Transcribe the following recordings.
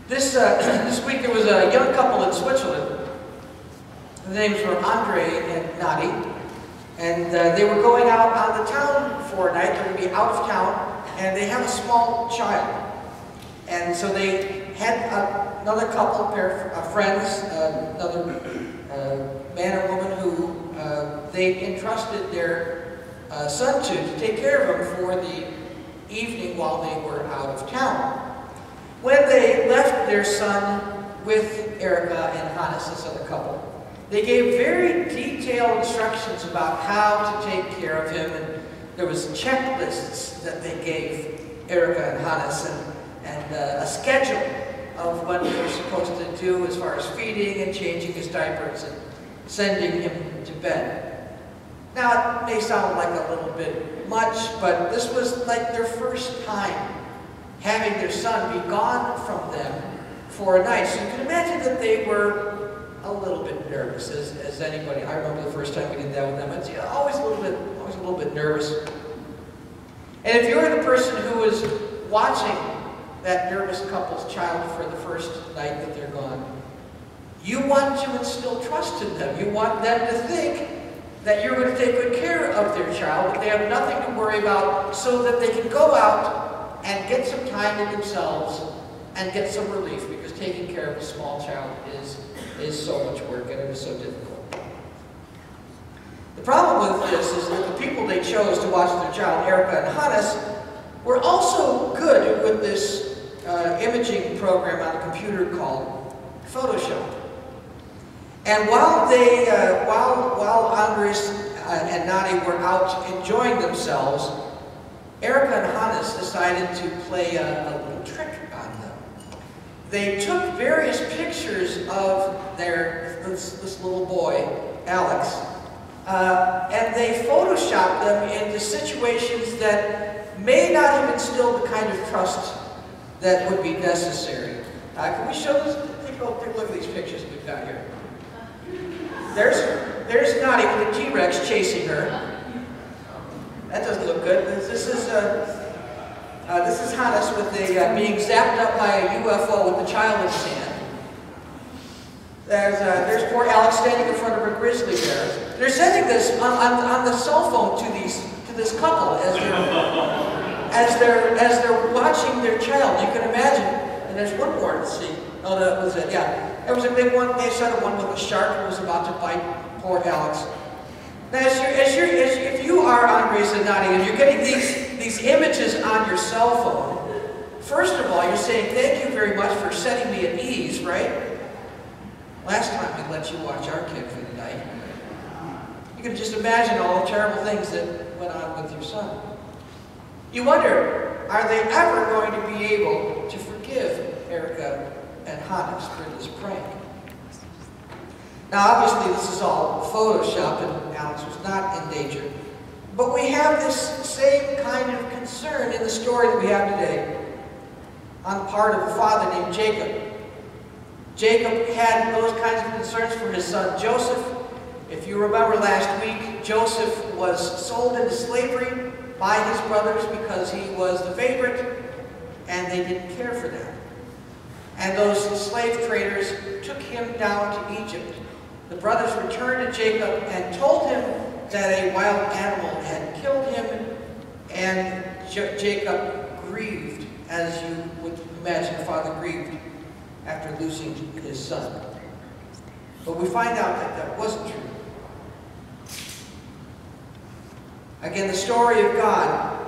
This week there was a young couple in Switzerland. The names were Andre and Nadi. And they were going out on the town for a night. They're going to be out of town. And they have a small child. And so they had another couple, pair of friends, another man or woman who they entrusted their son to take care of him for the evening while they were out of town. When they left their son with Erica and Hannes, this other couple, they gave very detailed instructions about how to take care of him, and there was checklists that they gave Erica and Hannes, and a schedule of what they were supposed to do as far as feeding and changing his diapers and sending him to bed. Now, it may sound like a little bit much, but this was like their first time having their son be gone from them for a night. So you can imagine that they were a little bit nervous, as anybody. I remember the first time we did that with them. It's always a little bit nervous. And if you're the person who is watching that nervous couple's child for the first night that they're gone, you want to instill trust in them. You want them to think that you're going to take good care of their child, that they have nothing to worry about, so that they can go out and get some time to themselves and get some relief, because taking care of a small child is so much work and it is so difficult. The problem with this is that the people they chose to watch their child, Erica and Hannes, were also good with this imaging program on the computer called Photoshop. And while Andres and Nadi were out enjoying themselves, Erica and Hannes decided to play a little trick on them. They took various pictures of this little boy, Alex, and they photoshopped them into situations that may not have instilled the kind of trust that would be necessary. Can we show this? Take a look at these pictures we've got here. There's Nadi with the T-Rex chasing her. That doesn't look good. This is Hannes with being zapped up by a UFO with the child in his hand. There's poor Alex standing in front of a grizzly bear. They're sending this on the cell phone to this couple as they're watching their child. You can imagine. And there's one more. Let's see. Oh, that was it. Yeah. There was a big one. They sent one with a shark who was about to bite poor Alex. Now, if you are Andres and Nadi and you're getting these images on your cell phone, first of all, you're saying, thank you very much for setting me at ease, right? Last time we let you watch our kid for the night. You can just imagine all the terrible things that went on with your son. You wonder, are they ever going to be able to forgive Erica and Hannes for this prank? Now, obviously, this is all Photoshop, and Alex was not in danger. But we have this same kind of concern in the story that we have today on the part of a father named Jacob. Jacob had those kinds of concerns for his son Joseph. If you remember last week, Joseph was sold into slavery by his brothers because he was the favorite, and they didn't care for that. And those slave traders took him down to Egypt. The brothers returned to Jacob and told him that a wild animal had killed him, and Jacob grieved, as you would imagine a father grieved after losing his son. But we find out that that wasn't true. Again, the story of God,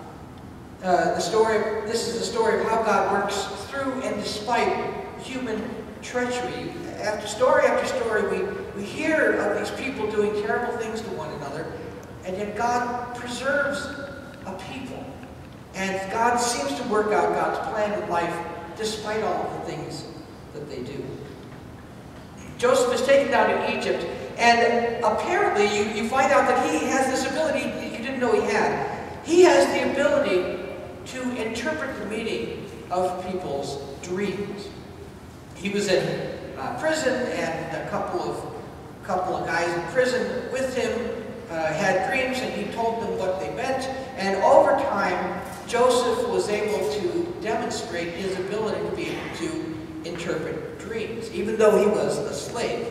this is the story of how God works through and despite human treachery. After story, we hear of these people doing terrible things to one another, and yet God preserves a people. And God seems to work out God's plan in life despite all of the things that they do. Joseph is taken down to Egypt, and apparently you find out that he has this ability you didn't know he had. He has the ability to interpret the meaning of people's dreams. He was in prison, and a couple of guys in prison with him had dreams, and he told them what they meant. And over time, Joseph was able to demonstrate his ability to be able to interpret dreams, even though he was a slave.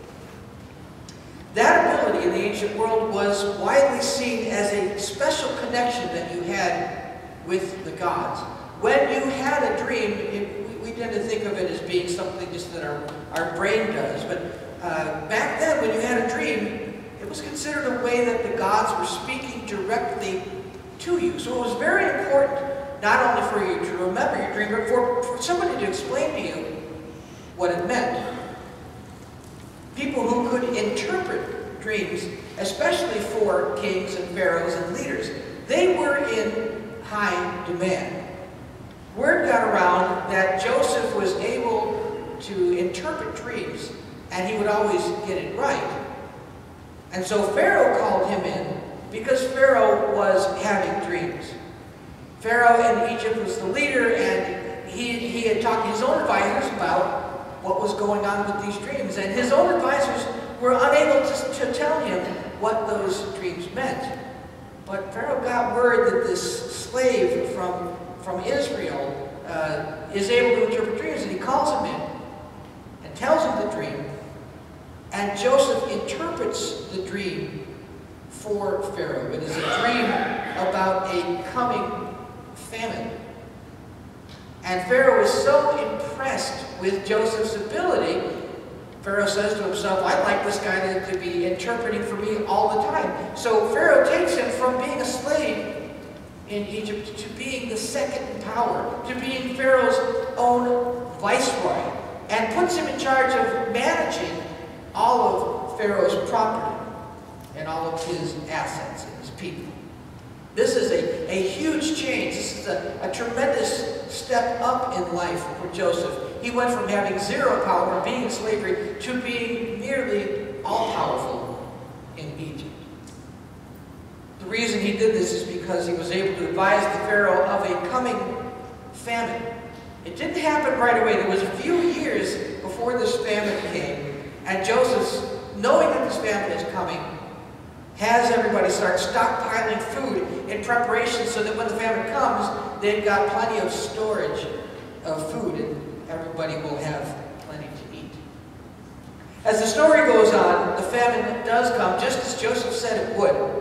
That ability in the ancient world was widely seen as a special connection that you had with the gods. When you had a dream, we tend to think of it as being something just that our brain does, but back then when you had a dream, it was considered a way that the gods were speaking directly to you. So it was very important, not only for you to remember your dream, but for somebody to explain to you what it meant. People who could interpret dreams, especially for kings and pharaohs and leaders, they were in high demand. Word got around that Joseph was able to interpret dreams, and he would always get it right. And so Pharaoh called him in because Pharaoh was having dreams. Pharaoh in Egypt was the leader, and he had talked to his own advisors about what was going on with these dreams. And his own advisors were unable to tell him what those dreams meant. But Pharaoh got word that this slave from Israel is able to interpret dreams, and he calls him in and tells him the dream. And Joseph interprets the dream for Pharaoh. It is a dream about a coming famine. And Pharaoh is so impressed with Joseph's ability, Pharaoh says to himself, I'd like this guy to be interpreting for me all the time. So Pharaoh takes him from being a slave in Egypt to being the second in power, to being Pharaoh's own viceroy, and puts him in charge of managing all of Pharaoh's property and all of his assets and his people. This is a huge change. This is a tremendous step up in life for Joseph. He went from having zero power, being in slavery, to being nearly all-powerful in Egypt. The reason he did this is because he was able to advise the Pharaoh of a coming famine. It didn't happen right away. There was a few years before this famine came, and Joseph, knowing that this famine is coming, has everybody start stockpiling food in preparation so that when the famine comes, they've got plenty of storage of food and everybody will have plenty to eat. As the story goes on, the famine does come just as Joseph said it would.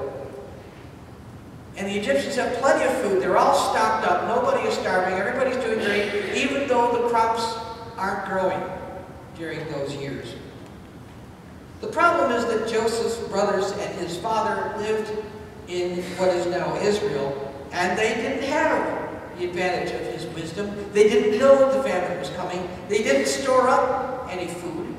And the Egyptians have plenty of food. They're all stocked up. Nobody is starving. Everybody's doing great, even though the crops aren't growing during those years. The problem is that Joseph's brothers and his father lived in what is now Israel, and they didn't have the advantage of his wisdom. They didn't know the famine was coming. They didn't store up any food.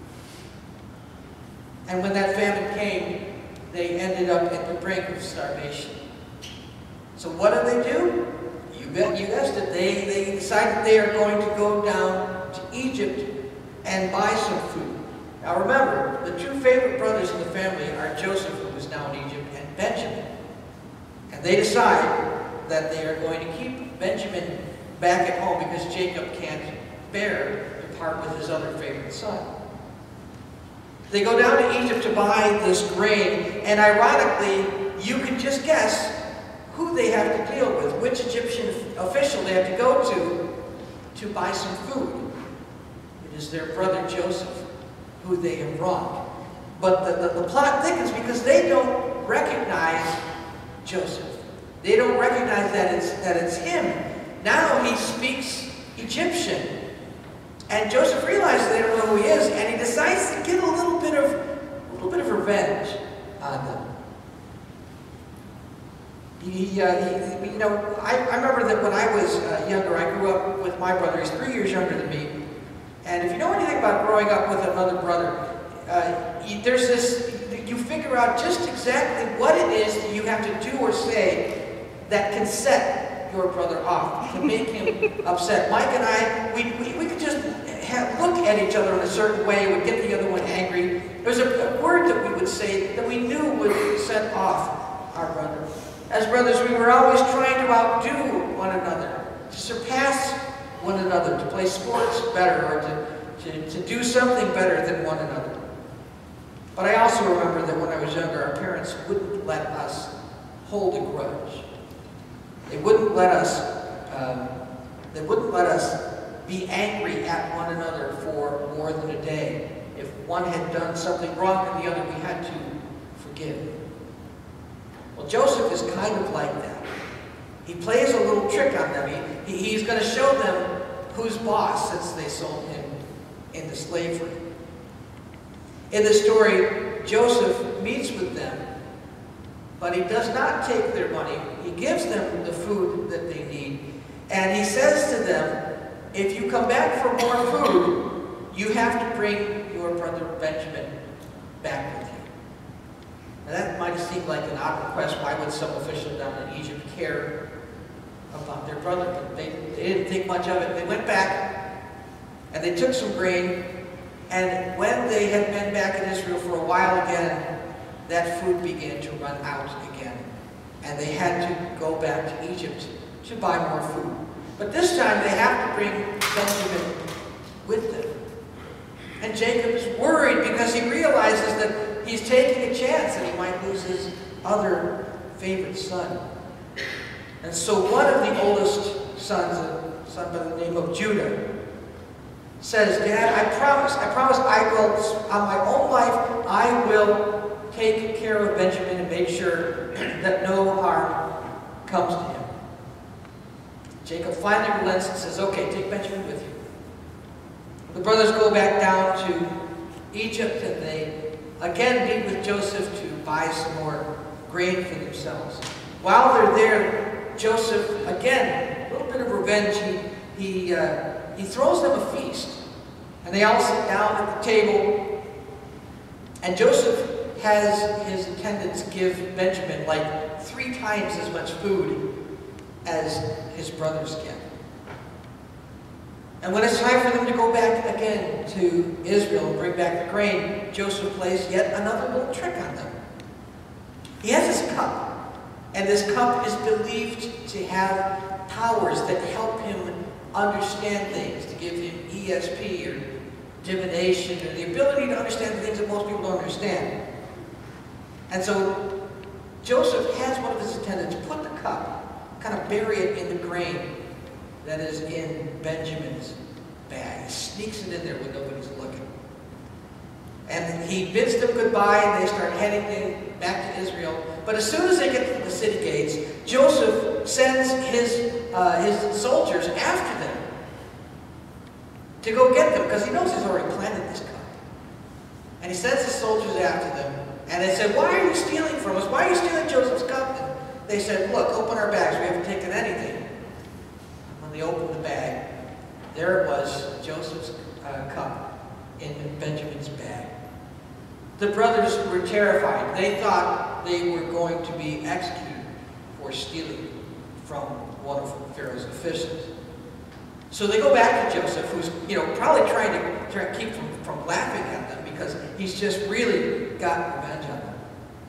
And when that famine came, they ended up at the brink of starvation. So what do? You guessed it. They decided they are going to go down to Egypt and buy some food. Now remember, the two favorite brothers in the family are Joseph, who is now in Egypt, and Benjamin. And they decide that they are going to keep Benjamin back at home because Jacob can't bear to part with his other favorite son. They go down to Egypt to buy this grain, and ironically, you can just guess who they have to deal with, which Egyptian official they have to go to buy some food. It is their brother Joseph, who they have wronged. But the plot thickens because they don't recognize Joseph. They don't recognize that it's him. Now he speaks Egyptian. And Joseph realizes they don't know who he is, and he decides to get a little bit of revenge on them. I remember that when I was younger, I grew up with my brother. He's 3 years younger than me. And if you know anything about growing up with another brother, there's this, you figure out just exactly what it is that you have to do or say that can set your brother off, can make him upset. Mike and I, we could just look at each other in a certain way, would get the other one angry. There's a word that we would say that we knew would set off our brother. As brothers, we were always trying to outdo one another, to surpass one another, to play sports better, or to do something better than one another. But I also remember that when I was younger, our parents wouldn't let us hold a grudge. They wouldn't let us be angry at one another for more than a day. If one had done something wrong to the other, we had to forgive. Well, Joseph is kind of like that. He plays a little trick on them. He's going to show them who's boss, since they sold him into slavery. In the story, Joseph meets with them, but he does not take their money. He gives them the food that they need, and he says to them, if you come back for more food, you have to bring your brother Benjamin back with you. Now that might seem like an odd request. Why would some official down in Egypt care about their brother? But they didn't think much of it. They went back, and they took some grain, and when they had been back in Israel for a while again, that food began to run out again. And they had to go back to Egypt to buy more food. But this time they have to bring Benjamin with them. And Jacob is worried because he realizes that he's taking a chance that he might lose his other favorite son. And so one of the oldest sons, a son by the name of Judah, says, Dad, I promise I will, on my own life, I will take care of Benjamin and make sure that no harm comes to him. Jacob finally relents and says, okay, take Benjamin with you. The brothers go back down to Egypt, and they again meet with Joseph to buy some more grain for themselves. While they're there, Joseph, again, a little bit of revenge, he throws them a feast. And they all sit down at the table, and Joseph has his attendants give Benjamin like 3 times as much food as his brothers get. And when it's time for them to go back again to Israel and bring back the grain, Joseph plays yet another little trick on them. He has this cup, and this cup is believed to have powers that help him understand things, to give him ESP or divination, or the ability to understand things that most people don't understand. And so Joseph has one of his attendants put the cup, kind of bury it in the grain that is in Benjamin's bag. He sneaks it in there when nobody's looking. And he bids them goodbye, and they start heading back to Israel. But as soon as they get to the city gates, Joseph sends his soldiers after them to go get them, because he knows he's already planted this cup. And he sends his soldiers after them, and they said, why are you stealing from us? Why are you stealing Joseph's cup? And they said, look, open our bags. We haven't taken anything. And when they opened the bag, there it was, Joseph's cup in Benjamin's bag. The brothers were terrified. They thought they were going to be executed for stealing from one of Pharaoh's officials. So they go back to Joseph, who's probably trying to keep from laughing at them, because he's just really got revenge on them.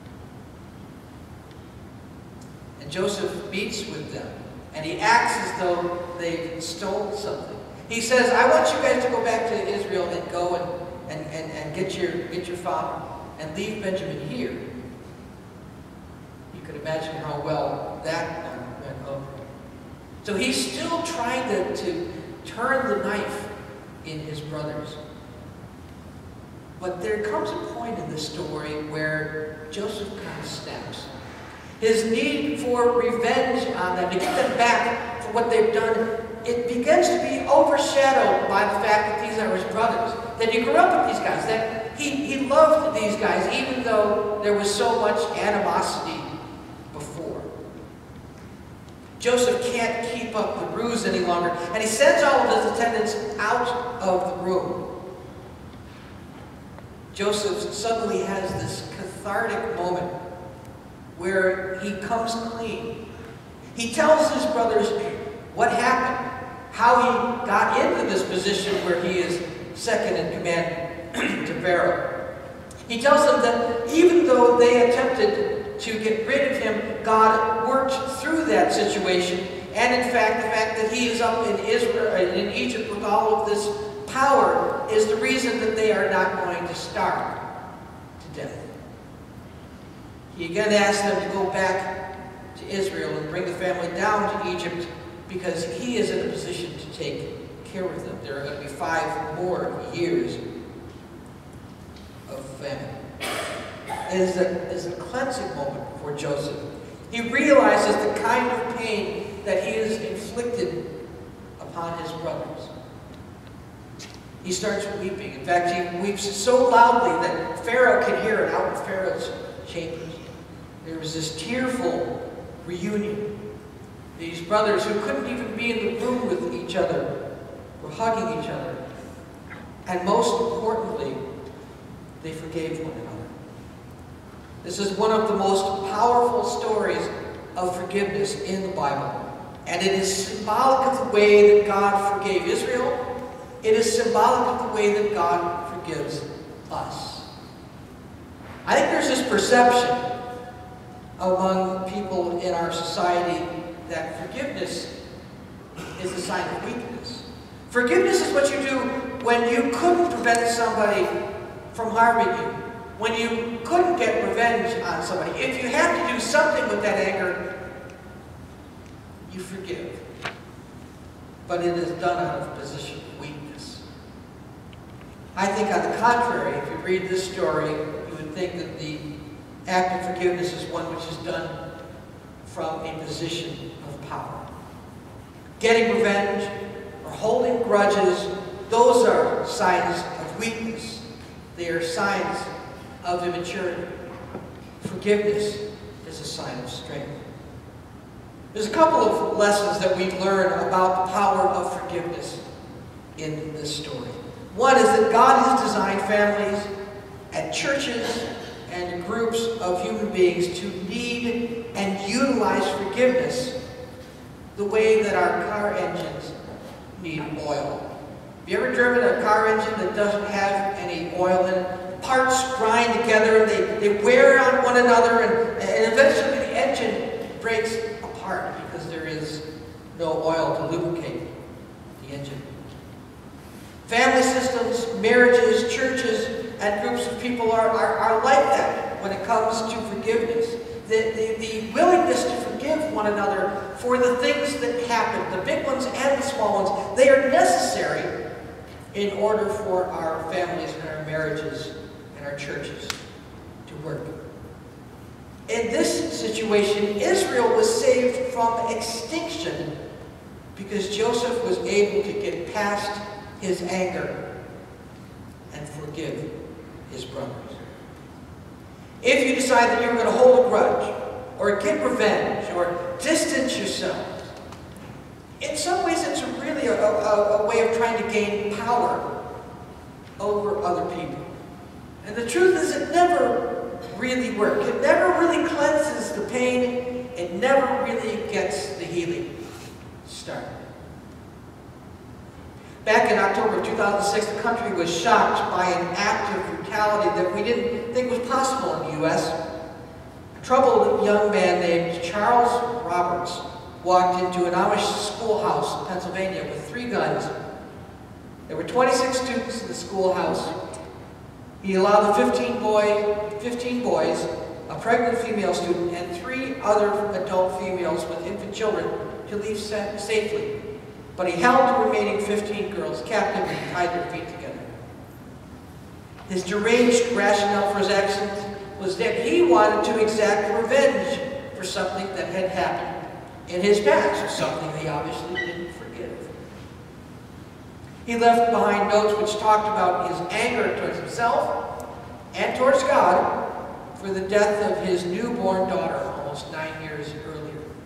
And Joseph meets with them, and he acts as though they stole something. He says, I want you guys to go back to Israel and go and get your father and leave Benjamin here. You could imagine how well that went over. So he's still trying to turn the knife in his brothers. But there comes a point in this story where Joseph kind of snaps. His need for revenge on them, to get them back for what they've done, it begins to be overshadowed by the fact that these are his brothers. That he grew up with these guys, that he loved these guys, even though there was so much animosity before. Joseph can't keep up the ruse any longer, and he sends all of his attendants out of the room. Joseph suddenly has this cathartic moment where he comes clean. He tells his brothers what happened, how he got into this position where he is second in command to Pharaoh. He tells them that even though they attempted to get rid of him, God worked through that situation, and in fact, the fact that he is up in Israel, in Egypt with all of this power is the reason that they are not going to starve to death. He again asks them to go back to Israel and bring the family down to Egypt, because he is in a position to take care of them. There are going to be 5 more years of famine. It is a cleansing moment for Joseph. He realizes the kind of pain that he has inflicted upon his brothers. He starts weeping. In fact, he weeps so loudly that Pharaoh can hear it out in Pharaoh's chambers. There was this tearful reunion. These brothers who couldn't even be in the room with each other were hugging each other. And most importantly, they forgave one another. This is one of the most powerful stories of forgiveness in the Bible. And it is symbolic of the way that God forgave Israel. It is symbolic of the way that God forgives us. I think there's this perception among people in our society that forgiveness is a sign of weakness. Forgiveness is what you do when you couldn't prevent somebody from harming you, when you couldn't get revenge on somebody. If you have to do something with that anger, you forgive. But it is done out of a position of weakness. I think on the contrary, if you read this story, you would think that the act of forgiveness is one which is done from a position of power. Getting revenge or holding grudges, those are signs of weakness. They are signs of immaturity. Forgiveness is a sign of strength. There's a couple of lessons that we learn about the power of forgiveness in this story. One is that God has designed families and churches and groups of human beings to need and utilize forgiveness the way that our car engines need oil. Have you ever driven a car engine that doesn't have any oil in it? Parts grind together, they wear on one another, and eventually the engine breaks apart because there is no oil to lubricate the engine. Family systems, marriages, churches, and groups of people are like that when it comes to forgiveness. The willingness to forgive one another for the things that happen, the big ones and the small ones, they are necessary in order for our families and our marriages and our churches to work. In this situation, Israel was saved from extinction because Joseph was able to get past his anger and forgive his brothers. If you decide that you're going to hold a grudge, or get revenge, or distance yourself, in some ways it's really a way of trying to gain power over other people. And the truth is, it never really works. It never really cleanses the pain. It never really gets the healing started. Back in October of 2006, the country was shocked by an act of brutality that we didn't think was possible in the U.S. A troubled young man named Charles Roberts walked into an Amish schoolhouse in Pennsylvania with 3 guns. There were 26 students in the schoolhouse. He allowed the 15 boys, a pregnant female student, and 3 other adult females with infant children to leave safely. But he held the remaining 15 girls captive and tied their feet together. His deranged rationale for his actions was that he wanted to exact revenge for something that had happened in his past, something he obviously didn't forgive. He left behind notes which talked about his anger towards himself and towards God for the death of his newborn daughter almost 9 years earlier.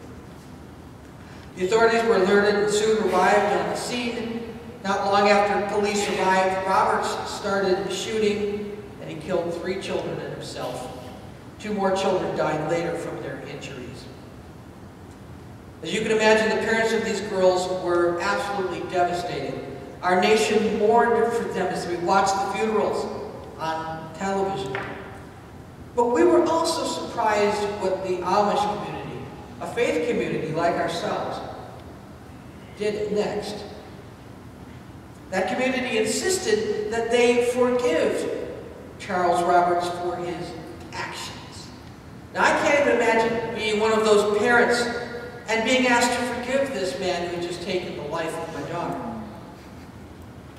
The authorities were alerted and soon arrived on the scene. Not long after police arrived, Roberts started shooting, and he killed 3 children and himself. 2 more children died later from their injuries. As you can imagine, the parents of these girls were absolutely devastated. Our nation mourned for them as we watched the funerals on television. But we were also surprised what the Amish community, a faith community like ourselves, did next. That community insisted that they forgive Charles Roberts for his actions. Now, I can't even imagine being one of those parents and being asked to forgive this man who had just taken the life of my daughter.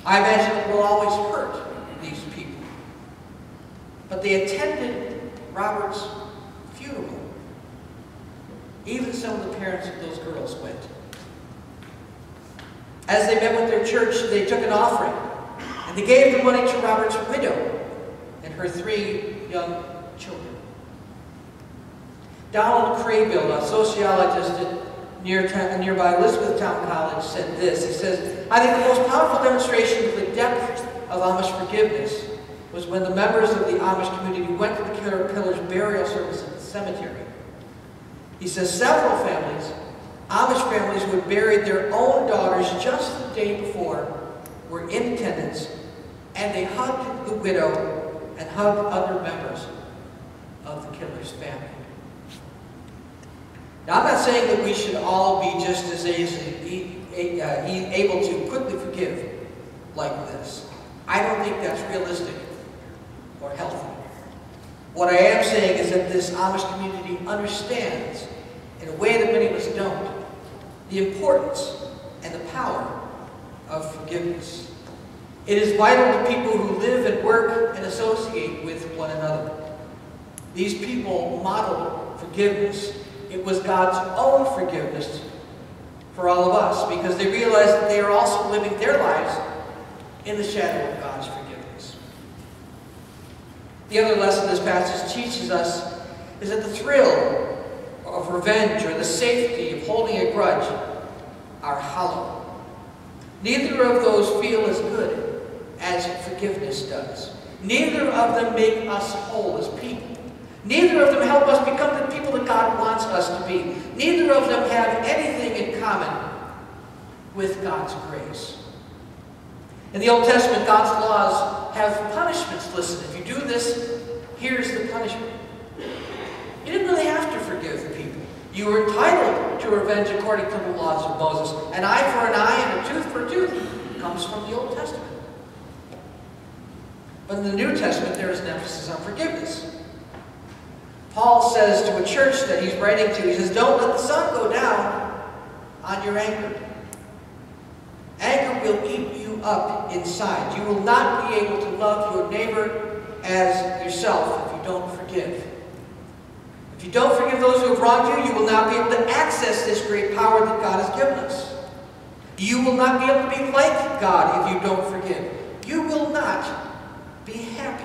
I imagine it will always hurt these people. But they attended Robert's funeral. Even some of the parents of those girls went. As they met with their church, they took an offering, and they gave the money to Robert's widow and her 3 young children. Donald Craybill, a sociologist at nearby Elizabethtown College, said this. He says, "I think the most powerful demonstration of the depth of Amish forgiveness was when the members of the Amish community went to the Caterpillar's burial service at the cemetery." He says several families, Amish families who had buried their own daughters just the day before, were in attendance, and they hugged the widow and hugged other members of the killer's family. Now, I'm not saying that we should all be just as able to quickly forgive like this. I don't think that's realistic or healthy. What I am saying is that this Amish community understands, in a way that many of us don't, the importance and the power of forgiveness. It is vital to people who live and work and associate with one another. These people modeled forgiveness. It was God's own forgiveness for all of us, because they realized that they are also living their lives in the shadow of God's forgiveness. The other lesson this passage teaches us is that the thrill of revenge or the safety of holding a grudge are hollow. Neither of those feel as good as forgiveness does. Neither of them make us whole as people. Neither of them help us become the people that God wants us to be. Neither of them have anything in common with God's grace. In the Old Testament, God's laws have punishments listed. If you do this, here's the punishment. You didn't really have to forgive people. You were entitled to revenge according to the laws of Moses. An eye for an eye and a tooth for a tooth comes from the Old Testament. But in the New Testament, there is an emphasis on forgiveness. Paul says to a church that he's writing to, he says, "Don't let the sun go down on your anger. Anger will eat you up inside. You will not be able to love your neighbor as yourself if you don't forgive. If you don't forgive those who have wronged you, you will not be able to access this great power that God has given us. You will not be able to be like God if you don't forgive. You will not be happy.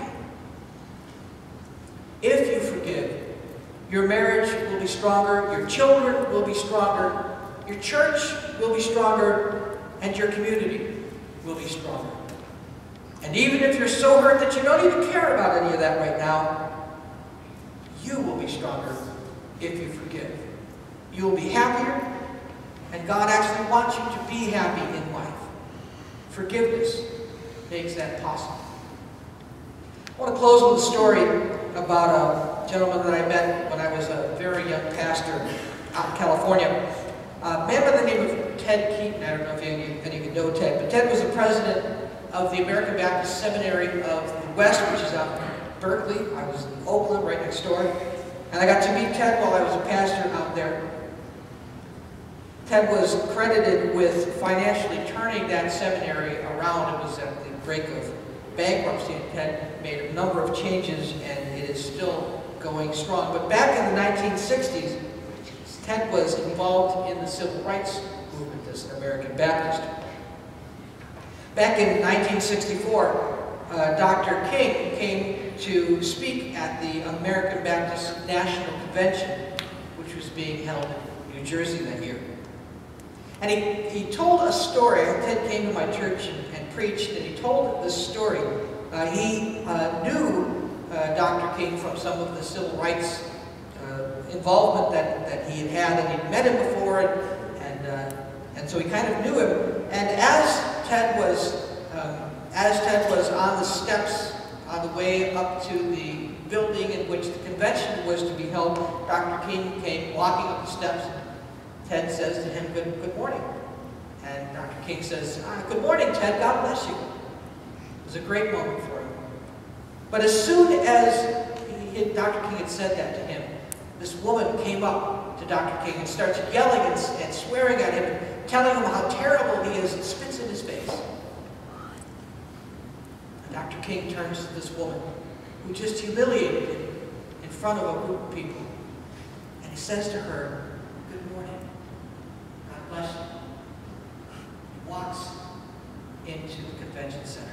If you forgive, your marriage will be stronger, your children will be stronger, your church will be stronger, and your community will be stronger. And even if you're so hurt that you don't even care about any of that right now, you will be stronger if you forgive. You will be happier, and God actually wants you to be happy in life. Forgiveness makes that possible." I want to close with a story about a gentleman that I met when I was a very young pastor out in California. A man by the name of Ted Keaton. I don't know if any of you know Ted, but Ted was the president of the American Baptist Seminary of the West, which is out in Berkeley. I was in Oakland, right next door. And I got to meet Ted while I was a pastor out there. Ted was credited with financially turning that seminary around. It was at the brink of bankruptcy. Ted made a number of changes, and it is still going strong. But back in the 1960s, Ted was involved in the civil rights movement as an American Baptist. Back in 1964, Dr. King came to speak at the American Baptist National Convention, which was being held in New Jersey that year. And he told a story. Ted came to my church and preached, and he told this story. He knew Dr. King from some of the civil rights involvement that he had had, and he'd met him before, and so he kind of knew him. And as Ted was on the steps on the way up to the building in which the convention was to be held, Dr. King came walking up the steps. Ted says to him, good morning. And Dr. King says, "Good morning, Ted. God bless you." It was a great moment for him. But as soon as Dr. King had said that to him, this woman came up to Dr. King and starts yelling and swearing at him and telling him how terrible he is and spits in his face. Dr. King turns to this woman who just humiliated him in front of a group of people. And he says to her, "Good morning. God bless you." He walks into the convention center.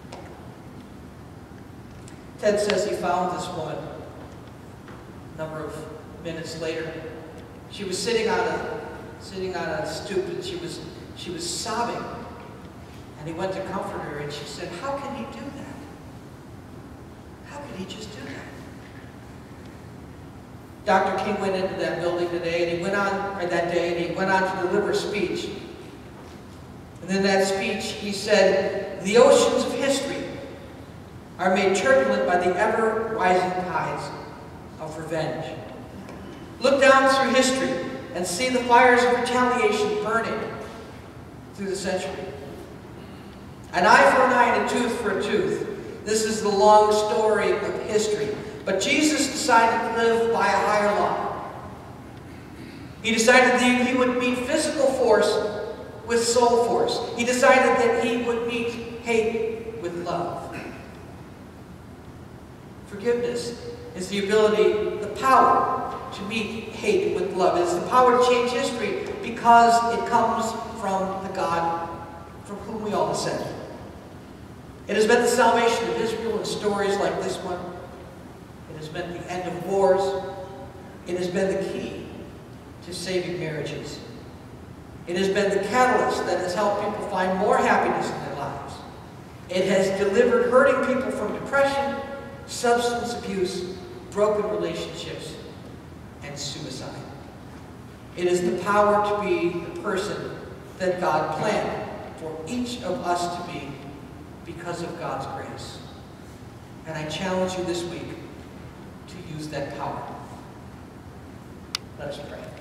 Ted says he found this woman a number of minutes later. She was sitting on a stoop, and she was sobbing. And he went to comfort her, and she said, "How can he do that? How could he just do that?" Dr. King went into that building today, and he went on to deliver a speech. And in that speech, he said, "The oceans of history are made turbulent by the ever-rising tides of revenge. Look down through history and see the fires of retaliation burning through the century. An eye for an eye and a tooth for a tooth. This is the long story of history. But Jesus decided to live by a higher law. He decided that he would meet physical force with soul force. He decided that he would meet hate with love. Forgiveness is the ability, the power to meet hate with love. It is the power to change history because it comes from the God from whom we all descend. It has meant the salvation of Israel in stories like this one. It has meant the end of wars. It has been the key to saving marriages. It has been the catalyst that has helped people find more happiness in their lives. It has delivered hurting people from depression, substance abuse, broken relationships, and suicide. It is the power to be the person that God planned for each of us to be because of God's grace. And I challenge you this week to use that power. Let us pray.